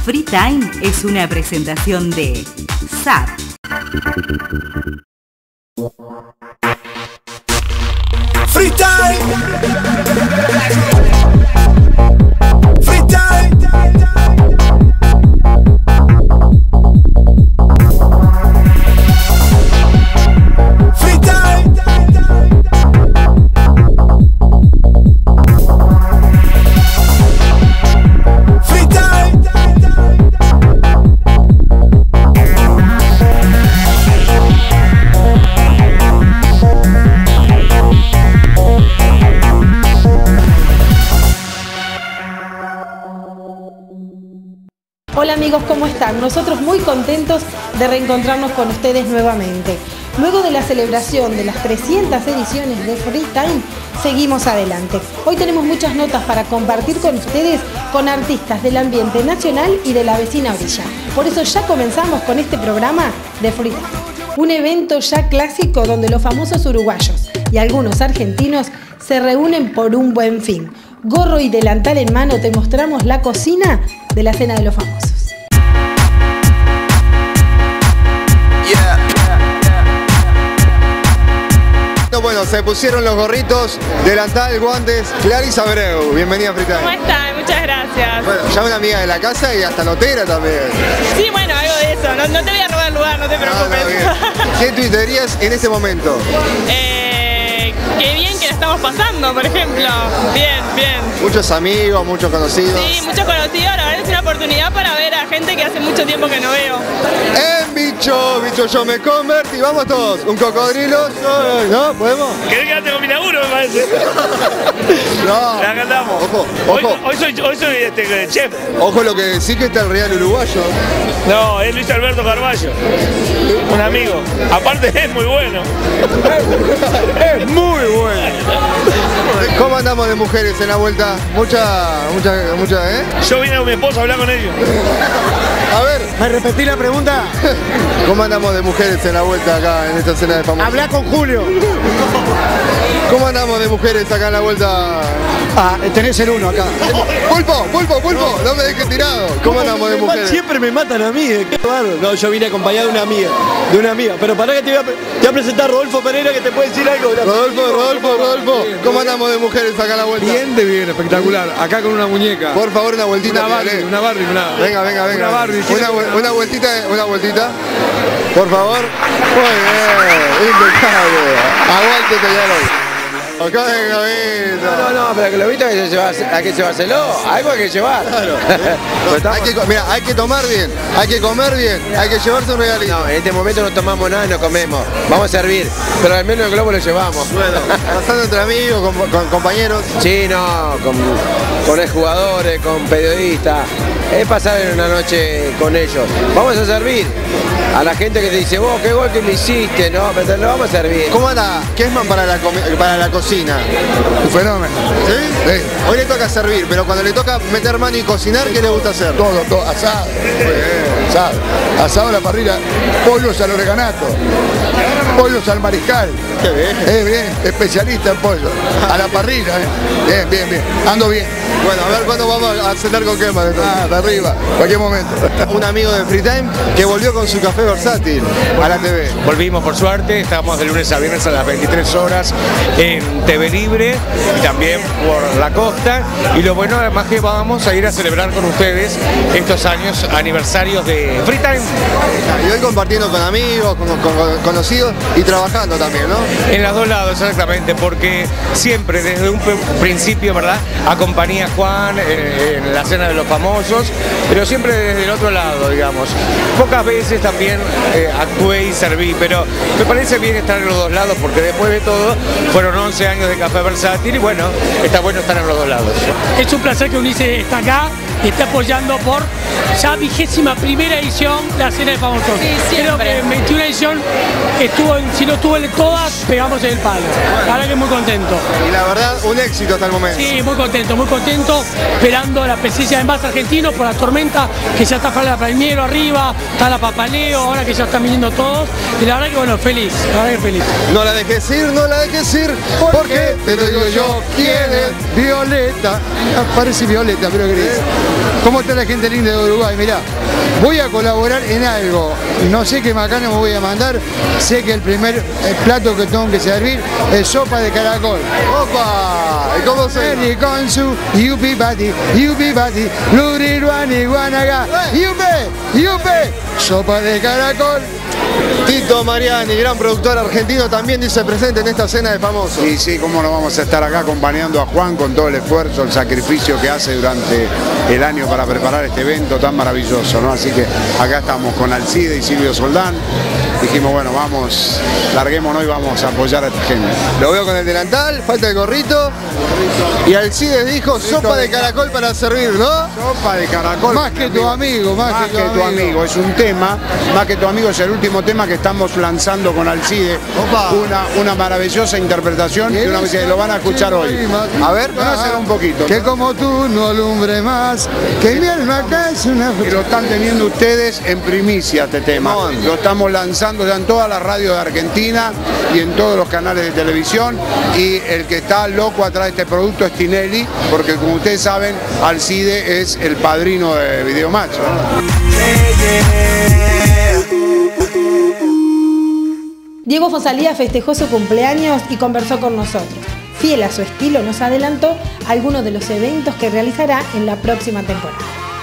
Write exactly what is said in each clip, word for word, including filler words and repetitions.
Free Time es una presentación de S A P. Free Time. Free Time. Free Time. Free Time. Hola amigos, ¿cómo están? Nosotros muy contentos de reencontrarnos con ustedes nuevamente. Luego de la celebración de las trescientas ediciones de Free Time, seguimos adelante. Hoy tenemos muchas notas para compartir con ustedes con artistas del ambiente nacional y de la vecina orilla. Por eso ya comenzamos con este programa de Free Time. Un evento ya clásico donde los famosos uruguayos y algunos argentinos se reúnen por un buen fin. Gorro y delantal en mano te mostramos la cocina de la Cena de los Famosos. Yeah. Bueno, se pusieron los gorritos, delantal, guantes. Clarisa Abreu, bienvenida a Free Time. ¿Cómo están? Muchas gracias. Bueno, ya una amiga de la casa y hasta notera también. Sí, bueno, algo de eso. No, no te voy a robar el lugar, no te preocupes. No, no, ¿qué tuiterías en este momento? eh, qué bien que la estamos pasando, por ejemplo. Bien, bien. Muchos amigos, muchos conocidos. Sí, muchos conocidos. La verdad es una oportunidad para ver a gente que hace mucho tiempo que no veo. En bicho, bicho yo me convertí. Vamos todos. Un cocodrilo. ¿No? ¿Podemos? ¿Querés quedarte con mi laburo, me parece? No. La cantamos. Ojo, Hoy, ojo. hoy soy, hoy soy este, chef. Ojo lo que decís que está el Real Uruguayo. No, es Luis Alberto Carballo. Un amigo. Aparte es muy bueno. Es muy bueno. ¿Cómo andamos de mujeres en la vuelta? Mucha, mucha, mucha, ¿eh? Yo vine con mi esposa a hablar con ellos. A ver, ¿Me repetí la pregunta? ¿cómo andamos de mujeres en la vuelta acá en esta Cena de Famosos? Habla con Julio. ¿Cómo andamos de mujeres acá en la vuelta? Ah, tenés el uno acá. Pulpo, pulpo, pulpo, no me dejes tirado. ¿Cómo andamos de mujeres? Siempre me matan a mí, eh, qué bárbaro. No, yo vine acompañado de una amiga, de una amiga. Pero pará que te voy a, te voy a presentar a Rodolfo Pereira que te puede decir algo. Rodolfo, Rodolfo, Rodolfo, ¿cómo andamos de mujeres acá en la vuelta? Bien de bien, espectacular. Acá con una muñeca. Por favor, una vueltita. Una Barbie, Pialé. una Barbie, una. Venga, venga, venga. Una Barbie. Una, vu- una vueltita, una vueltita. Por favor. Muy bien, impecable. Aguante Peñarol. Acá venga, No, no, pero que lo viste hay que llevarse- hay que llevárselo, algo hay que llevar. Hay que, co- mira, hay que tomar bien, hay que comer bien, hay que llevarse un regalito. No, en este momento no tomamos nada y no comemos. Vamos a servir, pero al menos el globo lo llevamos. Bueno, pasando entre amigos, con, con compañeros. Sí, no, con, con exjugadores, con periodistas. Es pasar una noche con ellos. Vamos a servir a la gente que te dice, vos, qué gol que le hiciste, ¿no? Pero te lo vamos a servir. ¿Cómo anda Kessman para la, comi- para la cocina? Un fenómeno. ¿Sí? Sí. Hoy le toca servir, pero cuando le toca meter mano y cocinar, ¿qué le gusta hacer? Todo, todo, asado. Asado. Asado a la parrilla. Pollos al oreganato. Pollos al mariscal. Qué bien. Eh, bien, especialista en pollo. A la parrilla, eh. Bien, bien, bien. Ando bien. Bueno, a ver cuándo vamos a cenar con Kessman. entonces. Ah, de arriba. Cualquier momento. Un amigo de Free Time que volvió con su café versátil a la T V. Volvimos por suerte, estamos de lunes a viernes a las veintitrés horas en T V Libre y también por la costa. Y lo bueno además que vamos a ir a celebrar con ustedes estos años aniversarios de Free Time. Y hoy compartiendo con amigos, con, con- con conocidos y trabajando también, ¿no? En los dos lados, exactamente, porque siempre desde un pr- principio, ¿verdad? Acompañé a Juan eh, en la Cena de los Famosos, pero siempre desde el otro lado, digamos. Pocas veces también eh, actué y serví, pero me parece bien estar en los dos lados, porque después de todo fueron once años de Café Versátil y bueno, está bueno estar en los dos lados. Es un placer que Ulises está acá y esté apoyando por ya vigésima primera edición de la Cena de Famosos. Creo que en veintiuna edición estuvo, en- si no estuvo en todas, pegamos en el palo. La verdad que muy contento. Y la verdad, un éxito hasta el momento. Sí, muy contento, muy contento, esperando la presencia de más argentinos por la tormenta, que ya está Fala Palmiero arriba, está la Papaleo, ahora que ya están viniendo todos, y la verdad que bueno, feliz, la verdad que feliz. No la dejes ir, no la dejes ir, porque te lo digo yo, ¿quién es? Violeta. Ah, parece Violeta, pero gris. ¿Cómo está la gente linda de Uruguay? Mirá, voy a colaborar en algo. No sé qué macana me voy a mandar. Sé que el primer el plato que tengo que servir es sopa de caracol. ¡Opa! ¿Y cómo se llama? Eri con su yupi bati, yupi bati, luriruani guanaga, yupe, yupe, sopa de caracol. Tito Mariani, gran productor argentino, también dice presente en esta cena de famosos. Sí, sí, cómo no vamos a estar acá acompañando a Juan con todo el esfuerzo, el sacrificio que hace durante el año para preparar este evento tan maravilloso, ¿no? Así que acá estamos con Alcide y Silvio Soldán. Dijimos, bueno, vamos, larguémonos y vamos a apoyar a esta gente. Lo veo con el delantal, falta el gorrito. Y Alcides dijo sopa de caracol para servir, ¿no? Sopa de caracol. Más que tu amigo, más, Más que, que tu, tu amigo. amigo. Es un tema, más que tu amigo es el último tema que estamos lanzando con Alcide. Una, una maravillosa interpretación y una que lo van a escuchar hoy. A ver, conócelo un poquito. Que como tú no alumbre más, que mi alma acá es una... Y lo están teniendo ustedes en primicia este tema. Lo estamos lanzando ya en todas las radios de Argentina y en todos los canales de televisión. Y el que está loco atrás de este producto es Tinelli, porque como ustedes saben, Alcide es el padrino de Videomatch, ¿no? Diego Fonsalía festejó su cumpleaños y conversó con nosotros. Fiel a su estilo, nos adelantó algunos de los eventos que realizará en la próxima temporada.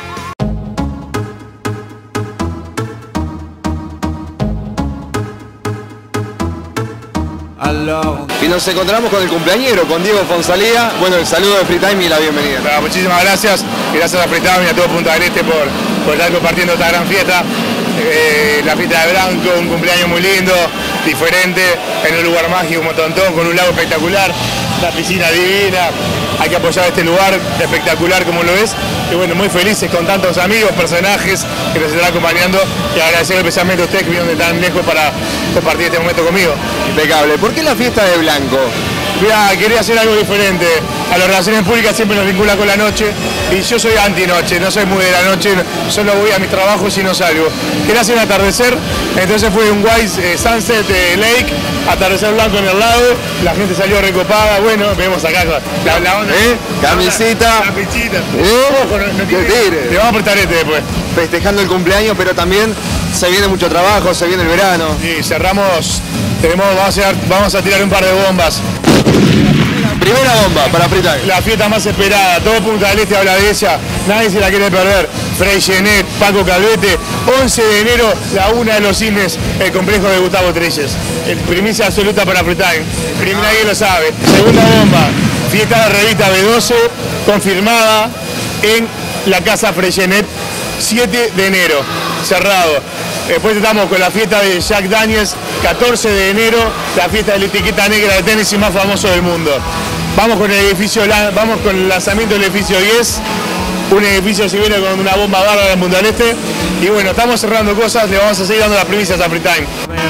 Y nos encontramos con el cumpleañero, con Diego Fonsalía. Bueno, el saludo de Free Time y la bienvenida. Bueno, muchísimas gracias. Gracias a Free Time y a todo Punta del Este por, por estar compartiendo esta gran fiesta. Eh, la fiesta de Branco, un cumpleaños muy lindo, diferente, en un lugar mágico como Tontón, con un lago espectacular, la piscina divina. Hay que apoyar este lugar espectacular como lo es. Y bueno, muy felices con tantos amigos, personajes que nos están acompañando y agradecer especialmente a ustedes que vinieron de tan lejos para compartir este momento conmigo. Impecable. ¿Por qué la fiesta de Blanco? Mira, quería hacer algo diferente. A las relaciones públicas siempre nos vincula con la noche y yo soy anti-noche, no soy muy de la noche, solo voy a mis trabajos y no salgo. Quería hacer un atardecer, entonces fue un Wise eh, Sunset eh, Lake, atardecer blanco en el lado, la gente salió recopada, bueno, vemos acá la, la onda. ¿Eh? Camisita. La pichita. ¿Eh? Ojo, no, no ¿Qué tire? Te vamos a apretar este después. Festejando el cumpleaños, pero también se viene mucho trabajo, se viene el verano. Sí, cerramos, tenemos, vamos, a hacer, vamos a tirar un par de bombas. Primera bomba para Free Time. La fiesta más esperada, todo Punta del Este habla de ella, nadie se la quiere perder. Frey Genet, Paco Calvete, once de enero, la una de los cines, el complejo de Gustavo Trelles. El primicia absoluta para Free Time, Prim, nadie lo sabe. Segunda bomba, fiesta de la revista B doce, confirmada en la casa Frey Genet, siete de enero, cerrado. Después estamos con la fiesta de Jack Daniels, catorce de enero, la fiesta de la etiqueta negra de Tennessee más famoso del mundo. Vamos con el edificio, vamos con el lanzamiento del edificio diez, un edificio se viene con una bomba bárbara en Punta del Este. Y bueno, estamos cerrando cosas, le vamos a seguir dando las primicias a Free Time.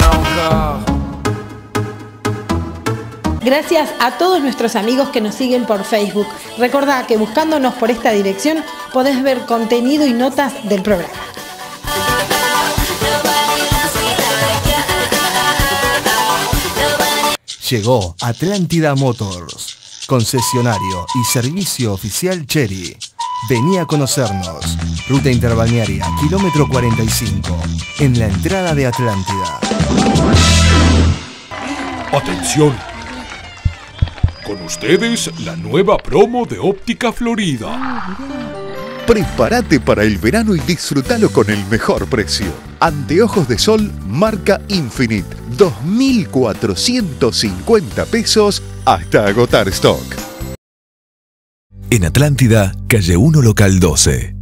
Gracias a todos nuestros amigos que nos siguen por Facebook. Recordá que buscándonos por esta dirección podés ver contenido y notas del programa. Llegó Atlántida Motors, concesionario y servicio oficial Chery. Vení a conocernos. Ruta Interbalnearia, kilómetro cuarenta y cinco, en la entrada de Atlántida. Atención. Con ustedes, la nueva promo de Óptica Florida. Prepárate para el verano y disfrútalo con el mejor precio. Anteojos de sol marca Infinite, dos mil cuatrocientos cincuenta pesos hasta agotar stock. En Atlántida, calle uno, local doce.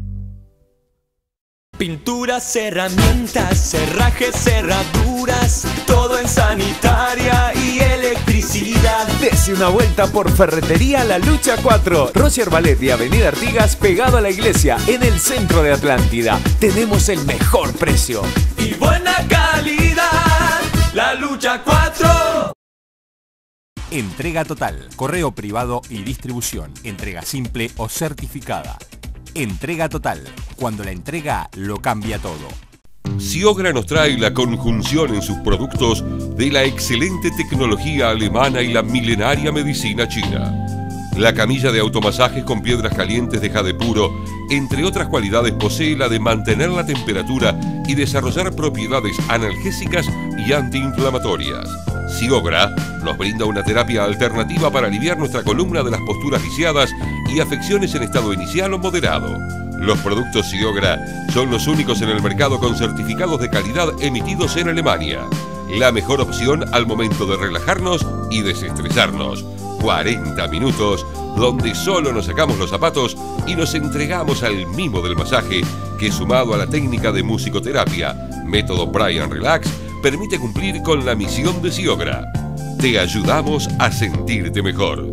Pinturas, herramientas, cerrajes, cerraduras, todo en sanitaria y electricidad. Dese una vuelta por Ferretería La Lucha cuatro, Roger Ballet y Avenida Artigas, pegado a la iglesia, en el centro de Atlántida. Tenemos el mejor precio y buena calidad. La Lucha cuatro. Entrega total, correo privado y distribución, entrega simple o certificada. Entrega total, cuando la entrega lo cambia todo. Ciogra nos trae la conjunción en sus productos de la excelente tecnología alemana y la milenaria medicina china. La camilla de automasajes con piedras calientes de jade puro, entre otras cualidades, posee la de mantener la temperatura y desarrollar propiedades analgésicas y antiinflamatorias. Siogra nos brinda una terapia alternativa para aliviar nuestra columna de las posturas viciadas y afecciones en estado inicial o moderado. Los productos Siogra son los únicos en el mercado con certificados de calidad emitidos en Alemania. La mejor opción al momento de relajarnos y desestresarnos. cuarenta minutos donde solo nos sacamos los zapatos y nos entregamos al mimo del masaje que, sumado a la técnica de musicoterapia, método Brian Relax, permite cumplir con la misión de Siogra. Te ayudamos a sentirte mejor.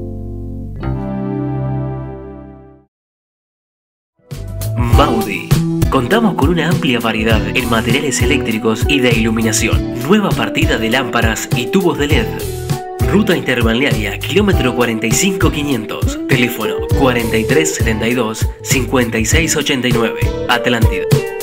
Baudi. Contamos con una amplia variedad en materiales eléctricos y de iluminación. Nueva partida de lámparas y tubos de L E D. Ruta interbalnearia, kilómetro cuarenta y cinco quinientos. Teléfono cuarenta y tres setenta y dos, cincuenta y seis ochenta y nueve. Atlántida.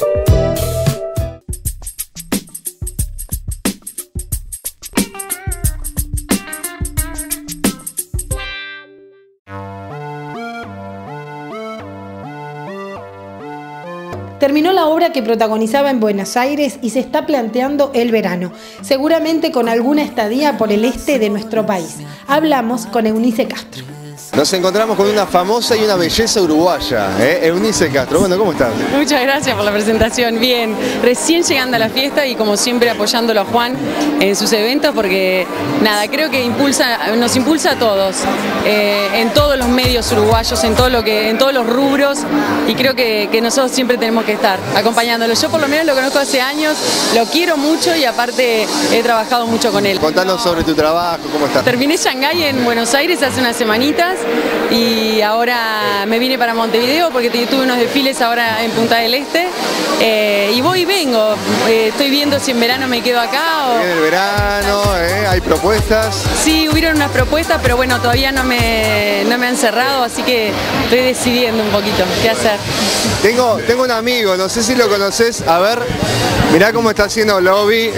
Terminó la obra que protagonizaba en Buenos Aires y se está planteando el verano, seguramente con alguna estadía por el este de nuestro país. Hablamos con Eunice Castro. Nos encontramos con una famosa y una belleza uruguaya, ¿eh? Eunice Castro. Bueno, ¿cómo estás? Muchas gracias por la presentación. Bien, recién llegando a la fiesta y como siempre apoyándolo a Juan en sus eventos porque nada, creo que impulsa, nos impulsa a todos, eh, en todos los medios uruguayos, en todo lo que, en todos los rubros, y creo que, que nosotros siempre tenemos que estar acompañándolo. Yo por lo menos lo conozco hace años, lo quiero mucho y aparte he trabajado mucho con él. Contanos sobre tu trabajo, ¿cómo estás? Terminé Shanghái en Buenos Aires hace unas semanitas y ahora me vine para Montevideo porque tuve unos desfiles ahora en Punta del Este, eh, y voy y vengo, eh, estoy viendo si en verano me quedo acá o... En el verano, ¿eh? ¿Hay propuestas? Sí, hubieron unas propuestas, pero bueno, todavía no me, no me han cerrado, así que estoy decidiendo un poquito qué hacer. Tengo, tengo un amigo, no sé si lo conoces, a ver, mirá cómo está haciendo lobby, ¿eh?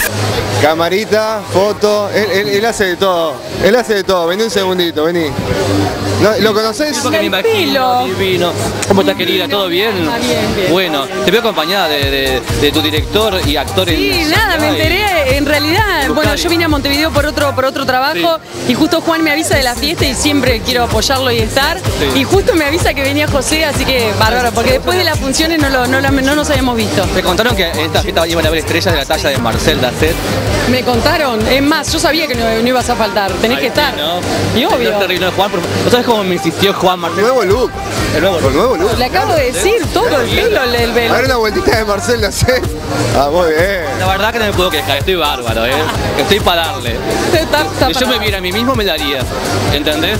Camarita, foto, él, él, él hace de todo, él hace de todo, vení un segundito, vení. ¿No, ¿Lo conoces? Porque me imagino, divino. ¿Cómo estás, querida? ¿Todo bien? Ah, bien, bien. Bueno, te veo acompañada de, de, de tu director y actor. Sí, en nada, me enteré, en realidad, bueno, yo vine a Montevideo por otro, por otro trabajo, sí. Y justo Juan me avisa de la fiesta y siempre quiero apoyarlo y estar, sí. Y justo me avisa que venía José, así que bárbaro, porque después de las funciones no, lo, no, lo, no nos habíamos visto. Me contaron que en esta fiesta iban a haber estrellas de la talla de Marcel Dasset. Me contaron, es más, yo sabía que no, no ibas a faltar, tenés Ay, que estar. No. Y obvio. No te reino de Juan, ¿no sabes cómo me insistió Juan Marcel? Nuevo look. El nuevo look. El nuevo look. Le acabo de decir todo el pelo, el, el, el... A ver una vueltita de Marcel Dasset. Ah, muy bien. La verdad que no me puedo quejar, estoy bárbaro, ¿eh? Estoy para darle. Está, está si yo me viera a mí mismo me daría, ¿entendés?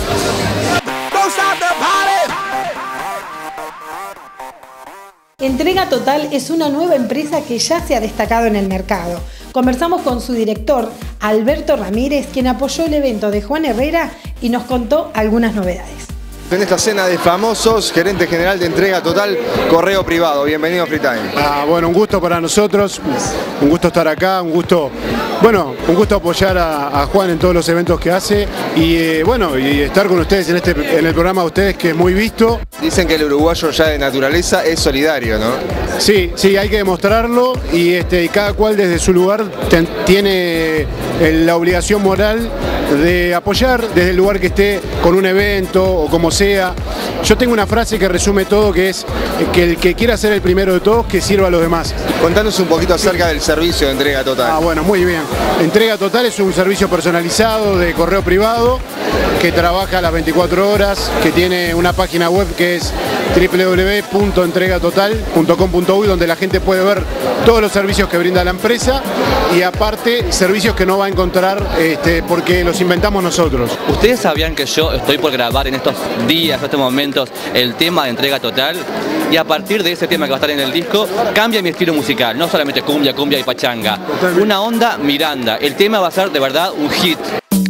Entrega Total es una nueva empresa que ya se ha destacado en el mercado. Conversamos con su director, Alberto Ramírez, quien apoyó el evento de Juan Herrera y nos contó algunas novedades. En esta cena de famosos, gerente general de Entrega Total, Correo Privado. Bienvenido a Free Time. Ah, bueno, un gusto para nosotros, un gusto estar acá, un gusto, bueno, un gusto apoyar a, a Juan en todos los eventos que hace y eh, bueno, y estar con ustedes en, este, en el programa de ustedes que es muy visto. Dicen que el uruguayo ya de naturaleza es solidario, ¿no? Sí, sí, hay que demostrarlo y, este, y cada cual desde su lugar ten, tiene la obligación moral de apoyar desde el lugar que esté con un evento o como sea. Yo tengo una frase que resume todo, que es que el que quiera ser el primero de todos, que sirva a los demás. Contanos un poquito acerca del servicio de Entrega Total. Ah, bueno, muy bien. Entrega Total es un servicio personalizado de correo privado que trabaja a las veinticuatro horas, que tiene una página web que es doble u doble u doble u punto entrega total punto com punto uy, donde la gente puede ver todos los servicios que brinda la empresa y aparte servicios que no va a encontrar este, porque los inventamos nosotros. ¿Ustedes sabían que yo estoy por grabar en estos días, en estos momentos, el tema de Entrega Total? Y a partir de ese tema que va a estar en el disco, cambia mi estilo musical, no solamente cumbia, cumbia y pachanga. Totalmente. Una onda Miranda. El tema va a ser de verdad un hit.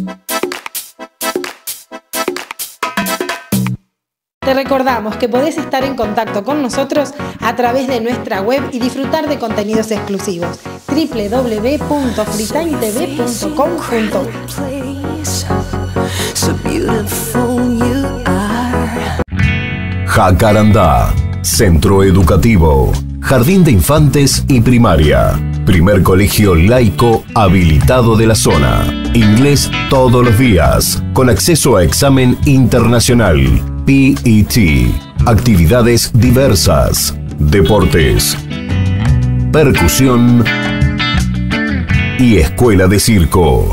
Te recordamos que podés estar en contacto con nosotros a través de nuestra web y disfrutar de contenidos exclusivos. doble u doble u doble u punto free time t v punto com punto uy Jacarandá, centro educativo, jardín de infantes y primaria. Primer colegio laico habilitado de la zona. Inglés todos los días, con acceso a examen internacional. P E T. Actividades diversas. Deportes. Percusión. Y escuela de circo.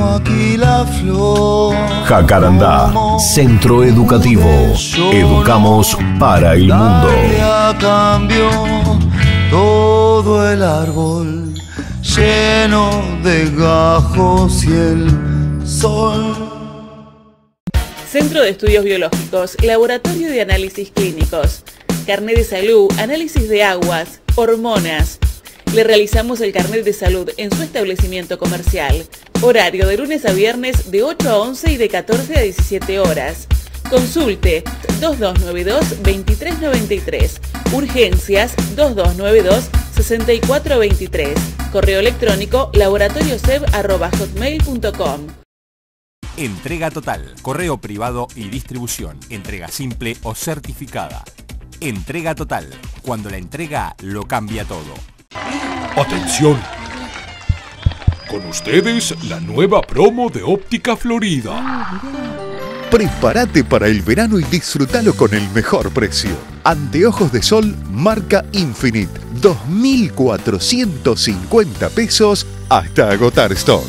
Jacarandá, centro educativo. Educamos para el mundo. Cambió todo el árbol lleno de gajos y el sol. Centro de Estudios Biológicos, Laboratorio de Análisis Clínicos, Carnet de Salud, Análisis de Aguas, Hormonas. Le realizamos el carnet de salud en su establecimiento comercial. Horario de lunes a viernes de ocho a once y de catorce a diecisiete horas. Consulte dos dos nueve dos, veintitrés noventa y tres. Urgencias dos dos nueve dos, sesenta y cuatro veintitrés. Correo electrónico laboratorioseb arroba hotmail punto com. Entrega total, correo privado y distribución, entrega simple o certificada. Entrega total, cuando la entrega lo cambia todo. Atención. Con ustedes, la nueva promo de Óptica Florida. Prepárate para el verano y disfrútalo con el mejor precio. Anteojos de sol marca Infinite, dos mil cuatrocientos cincuenta pesos hasta agotar stock.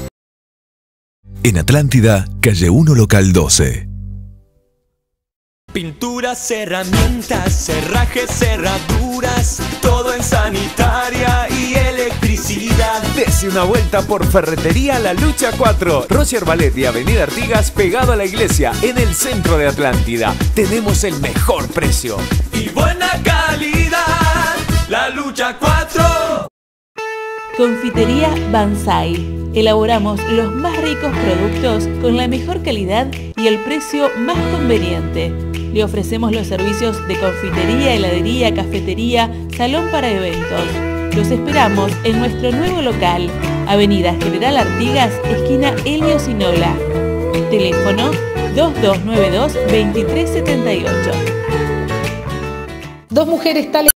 En Atlántida, calle uno, local doce. Pinturas, herramientas, cerrajes, cerraduras, todo en sanitaria y electricidad. Dese una vuelta por Ferretería La Lucha cuatro, Roger Ballet y Avenida Artigas, pegado a la iglesia, en el centro de Atlántida. Tenemos el mejor precio y buena calidad. La Lucha cuatro. Confitería Banzai. Elaboramos los más ricos productos con la mejor calidad y el precio más conveniente. Le ofrecemos los servicios de confitería, heladería, cafetería, salón para eventos. Los esperamos en nuestro nuevo local, Avenida General Artigas, esquina Helio Sinola. Teléfono dos dos nueve dos, veintitrés setenta y ocho. Dos mujeres tales